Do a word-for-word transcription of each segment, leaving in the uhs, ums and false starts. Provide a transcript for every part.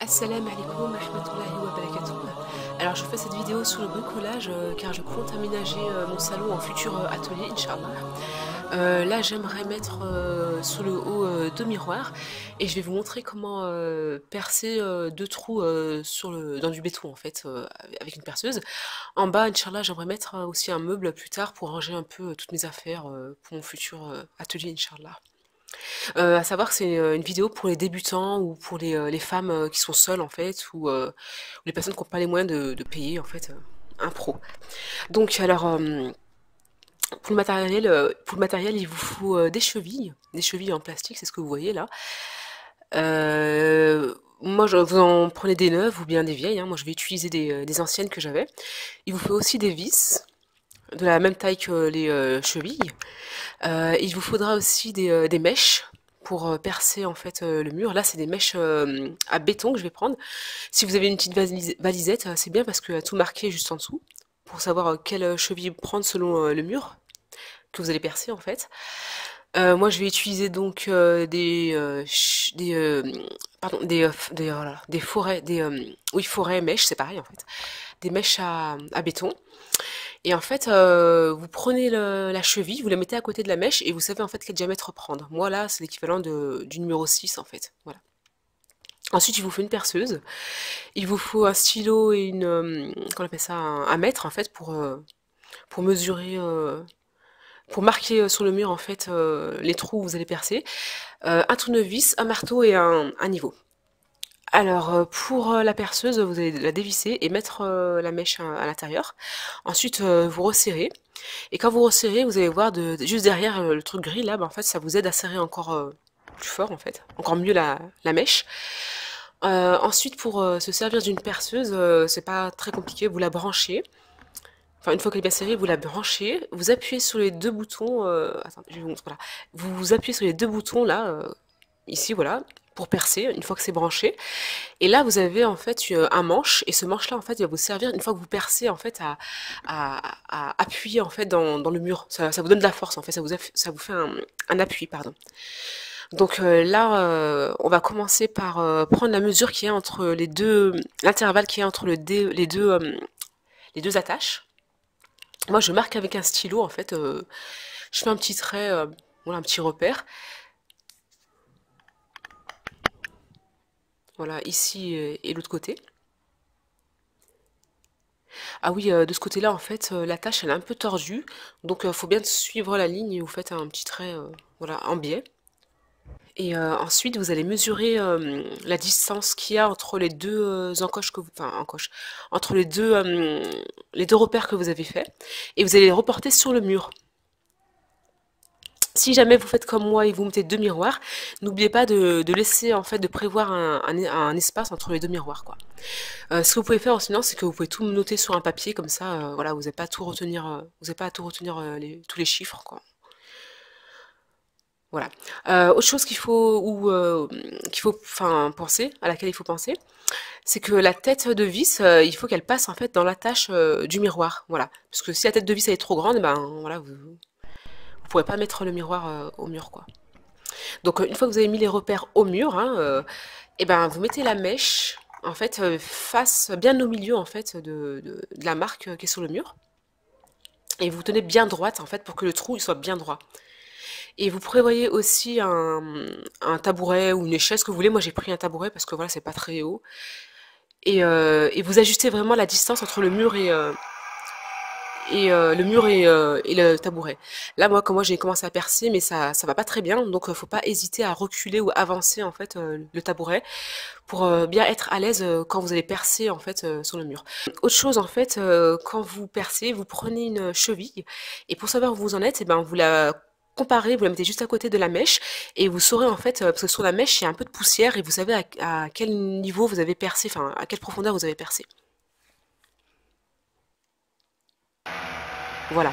Assalamu alaikum wa rahmatullahi wa barakatuh. Alors je fais cette vidéo sur le bricolage euh, car je compte aménager euh, mon salon en futur euh, atelier, Inch'Allah. Euh, là j'aimerais mettre euh, sur le haut euh, deux miroirs et je vais vous montrer comment euh, percer euh, deux trous euh, sur le, dans du béton en fait euh, avec une perceuse. En bas, Inch'Allah, j'aimerais mettre euh, aussi un meuble plus tard pour ranger un peu euh, toutes mes affaires euh, pour mon futur euh, atelier, Inch'Allah. Euh, à savoir que c'est euh, une vidéo pour les débutants ou pour les, euh, les femmes euh, qui sont seules en fait ou euh, les personnes qui n'ont pas les moyens de, de payer en fait euh, un pro. Donc alors euh, pour le matériel, euh, pour le matériel il vous faut euh, des chevilles, des chevilles en plastique, c'est ce que vous voyez là. Euh, moi je, vous en prenez des neuves ou bien des vieilles, hein. Moi je vais utiliser des, euh, des anciennes que j'avais. Il vous faut aussi des vis de la même taille que les euh, chevilles. Euh, il vous faudra aussi des, euh, des mèches pour euh, percer en fait euh, le mur. Là, c'est des mèches euh, à béton que je vais prendre. Si vous avez une petite valise- valisette, euh, c'est bien parce qu'il y a tout marqué juste en dessous pour savoir euh, quelle euh, cheville prendre selon euh, le mur que vous allez percer en fait. Euh, moi, je vais utiliser donc euh, des euh, ch- des euh, pardon des euh, f- des, oh là là, des forêts des euh, oui forêts mèches, c'est pareil en fait. Des mèches à, à béton. Et en fait, euh, vous prenez le- la cheville, vous la mettez à côté de la mèche et vous savez en fait quel diamètre prendre. Moi là, c'est l'équivalent de, du numéro six en fait. Voilà. Ensuite, il vous faut une perceuse. Il vous faut un stylo et une, euh, qu'on appelle ça, un, un mètre en fait pour, euh, pour mesurer, euh, pour marquer euh, sur le mur en fait euh, les trous où vous allez percer. Euh, un tournevis, un marteau et un, un niveau. Alors, euh, pour euh, la perceuse, vous allez la dévisser et mettre euh, la mèche à, à l'intérieur. Ensuite, euh, vous resserrez. Et quand vous resserrez, vous allez voir de, de- juste derrière euh, le truc gris là, bah, en fait, ça vous aide à serrer encore euh, plus fort en fait, encore mieux la, la mèche. Euh, ensuite, pour euh, se servir d'une perceuse, euh, c'est pas très compliqué. Vous la branchez. Enfin, une fois qu'elle est bien serrée, vous la branchez. Vous appuyez sur les deux boutons. Euh, attendez, je vais vous montrer là. Vous, vous appuyez sur les deux boutons là, euh, ici, voilà, pour percer. Une fois que c'est branché. Et là, vous avez en fait euh, un manche, et ce manche-là, en fait, il va vous servir une fois que vous percez en fait à, à, à appuyer en fait dans, dans le mur. Ça, ça vous donne de la force en fait, ça vous, aff- ça vous fait un, un appui, pardon. Donc euh, là, euh, on va commencer par euh, prendre la mesure qui est entre les deux, l'intervalle qui est entre le dé- les deux, euh, les deux attaches. Moi, je marque avec un stylo en fait. Euh, je fais un petit trait, euh, voilà, un petit repère. Voilà, ici euh, et l'autre côté. Ah oui, euh, de ce côté-là, en fait, euh, la tâche, elle est un peu tordue. Donc, il faut bien suivre la ligne et vous faites un petit trait euh, voilà, en biais. Et euh, ensuite, vous allez mesurer euh, la distance qu'il y a entre les deux euh, encoches que vous... Enfin, encoches. Entre les deux, euh, les deux repères que vous avez faits. Et vous allez les reporter sur le mur. Si jamais vous faites comme moi et vous mettez deux miroirs, n'oubliez pas de, de laisser, en fait, de prévoir un, un- un espace entre les deux miroirs, quoi. Euh, ce que vous pouvez faire sinon, c'est que vous pouvez tout noter sur un papier, comme ça, euh, voilà, vous n'avez pas à tout retenir, euh, vous n'avez pas à tout retenir euh, les- tous les chiffres, quoi. Voilà. Euh, autre chose qu'il faut ou euh, qu'il faut, enfin, penser, à laquelle il faut penser, c'est que la tête de vis, euh, il faut qu'elle passe en fait dans l'attache euh, du miroir, voilà. Parce que si la tête de vis elle est trop grande, ben voilà, vous, vous pourrez pas mettre le miroir euh, au mur, quoi. Donc euh, une fois que vous avez mis les repères au mur, hein, euh, et ben vous mettez la mèche en fait euh, face bien au milieu en fait de, de, de la marque euh, qui est sur le mur et vous tenez bien droite en fait pour que le trou il soit bien droit. Et vous prévoyez aussi un, un tabouret ou une chaise que vous voulez. Moi j'ai pris un tabouret parce que voilà c'est pas très haut. Et, euh, et vous ajustez vraiment la distance entre le mur et, euh, et euh, le mur et, euh, et le tabouret. Là, moi, comme moi, j'ai commencé à percer, mais ça, ça va pas très bien, donc euh, faut pas hésiter à reculer ou avancer en fait euh, le tabouret pour euh, bien être à l'aise euh, quand vous allez percer en fait euh, sur le mur. Autre chose en fait, euh, quand vous percez, vous prenez une cheville et pour savoir où vous en êtes, et ben vous la comparez, vous la mettez juste à côté de la mèche et vous saurez en fait, euh, parce que sur la mèche il y a un peu de poussière et vous savez à, à quel niveau vous avez percé, enfin à quelle profondeur vous avez percé. Voilà.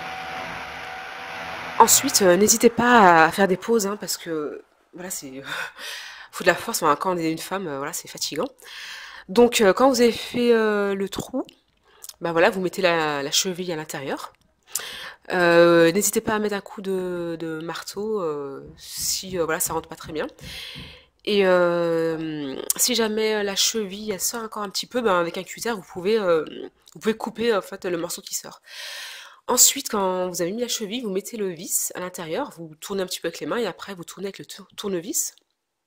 Ensuite, euh, n'hésitez pas à faire des pauses, hein, parce que voilà, c'est faut de la force. Enfin, quand on est une femme, euh, voilà, c'est fatigant. Donc, euh, quand vous avez fait euh, le trou, bah voilà, vous mettez la, la cheville à l'intérieur. Euh, n'hésitez pas à mettre un coup de, de marteau euh, si euh, voilà, ça rentre pas très bien. Et euh, si jamais la cheville elle sort encore un petit peu, ben avec un cutter vous pouvez euh, vous pouvez couper en fait le morceau qui sort. Ensuite, quand vous avez mis la cheville, vous mettez le vis à l'intérieur, vous tournez un petit peu avec les mains et après vous tournez avec le tour- tournevis.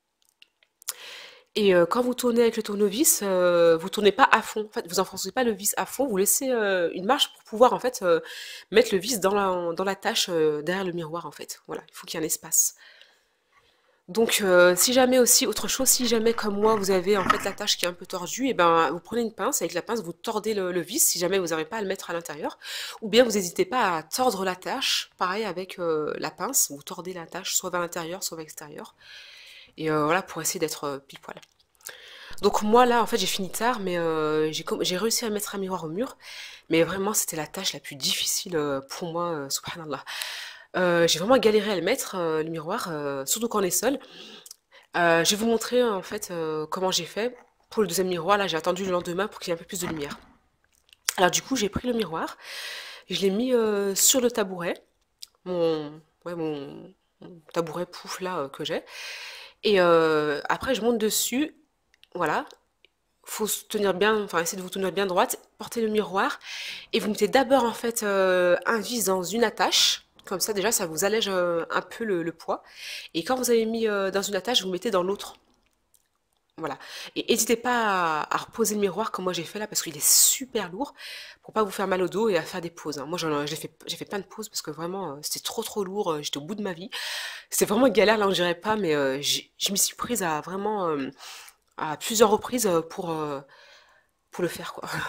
Et euh, quand vous tournez avec le tournevis, euh, vous tournez pas à fond. En fait, vous enfoncez pas le vis à fond, vous laissez euh, une marge pour pouvoir en fait euh, mettre le vis dans la dans la tâche euh, derrière le miroir en fait. Voilà, il faut qu'il y ait un espace. Donc, euh, si jamais aussi, autre chose, si jamais comme moi vous avez en fait la tâche qui est un peu tordue, et ben vous prenez une pince, avec la pince vous tordez le, le vis si jamais vous n'arrivez pas à le mettre à l'intérieur, ou bien vous n'hésitez pas à tordre la tâche, pareil avec euh, la pince, vous tordez la tâche soit vers l'intérieur, soit vers l'extérieur, et euh, voilà pour essayer d'être euh, pile poil. Donc moi là en fait j'ai fini tard, mais euh, j'ai com- j'ai réussi à mettre un miroir au mur, mais vraiment c'était la tâche la plus difficile euh, pour moi, euh, subhanallah. Euh, j'ai vraiment galéré à le mettre, euh, le miroir, euh, surtout quand on est seul. Euh, je vais vous montrer en fait euh, comment j'ai fait. Pour le deuxième miroir, là j'ai attendu le lendemain pour qu'il y ait un peu plus de lumière. Alors du coup j'ai pris le miroir, et je l'ai mis euh, sur le tabouret, mon, ouais, mon, mon tabouret pouf là euh, que j'ai. Et euh, après je monte dessus, voilà. Faut se tenir bien, enfin essayer de vous tenir bien droite, portez le miroir et vous mettez d'abord en fait euh, un vis dans une attache. Comme ça déjà ça vous allège euh, un peu le, le poids. Et quand vous avez mis euh, dans une attache, vous mettez dans l'autre. Voilà. Et n'hésitez pas à, à reposer le miroir comme moi j'ai fait là parce qu'il est super lourd pour pas vous faire mal au dos et à faire des pauses, hein. Moi j'en- j'ai fait, j'ai fait plein de pauses parce que vraiment euh, c'était trop trop lourd, euh, j'étais au bout de ma vie. C'était vraiment galère, là on dirait pas, mais euh, j'ai- je m'y suis prise à vraiment euh, à plusieurs reprises euh, pour, euh, pour le faire quoi.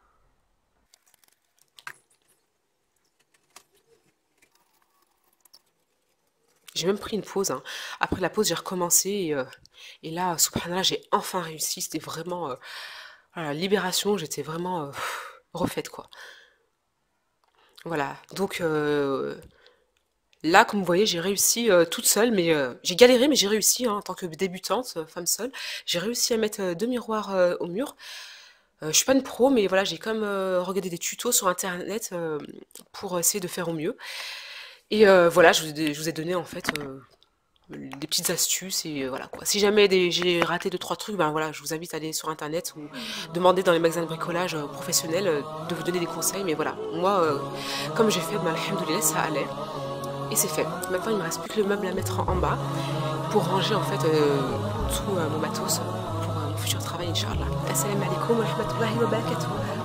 J'ai même pris une pause, hein. Après la pause j'ai recommencé et, euh, et là, subhanallah, j'ai enfin réussi. C'était vraiment euh, voilà, libération, j'étais vraiment euh, refaite quoi. Voilà, donc euh, là, comme vous voyez, j'ai réussi euh, toute seule, mais euh, j'ai galéré, mais j'ai réussi hein, en tant que débutante, euh, femme seule. J'ai réussi à mettre euh, deux miroirs euh, au mur. Euh, je suis pas une pro, mais voilà, j'ai quand même euh, regardé des tutos sur internet euh, pour essayer de faire au mieux. Et euh, voilà, je vous ai, je vous ai donné en fait euh, des petites astuces et euh, voilà quoi. Si jamais des- j'ai raté deux trois trucs, ben voilà, je vous invite à aller sur internet ou demander dans les magasins de bricolage euh, professionnels euh, de vous donner des conseils. Mais voilà, moi, euh, comme j'ai fait, ben, alhamdoulilah, ça allait. Et c'est fait. Maintenant, il me reste plus que le meuble à mettre en, en bas pour ranger en fait euh, tout euh, mon matos pour euh, mon futur travail, Inch'Allah. Assalamu alaikum wa rahmatullahi wa barakatuh.